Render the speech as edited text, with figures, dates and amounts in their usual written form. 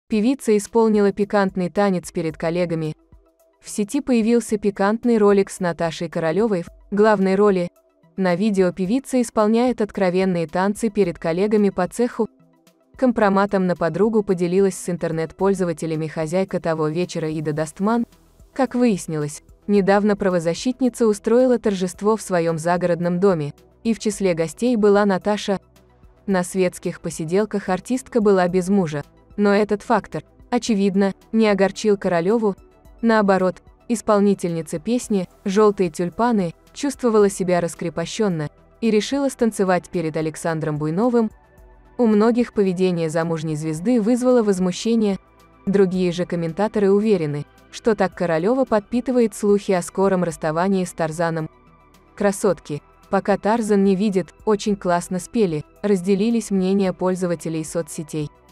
Певица исполнила пикантный танец перед коллегами. В сети появился пикантный ролик с Наташей Королевой в главной роли. На видео певица исполняет откровенные танцы перед коллегами по цеху. Компроматом на подругу поделилась с интернет-пользователями хозяйка того вечера Ида Дастман. Как выяснилось, недавно правозащитница устроила торжество в своем загородном доме, и в числе гостей была Наташа. На светских посиделках артистка была без мужа, но этот фактор, очевидно, не огорчил Королеву. Наоборот, исполнительница песни «Желтые тюльпаны» чувствовала себя раскрепощенно и решила станцевать перед Александром Буйновым. У многих поведение замужней звезды вызвало возмущение. Другие же комментаторы уверены, что так Королева подпитывает слухи о скором расставании с Тарзаном. Красотки, пока Тарзан не видит, очень классно спели, разделились мнения пользователей соцсетей.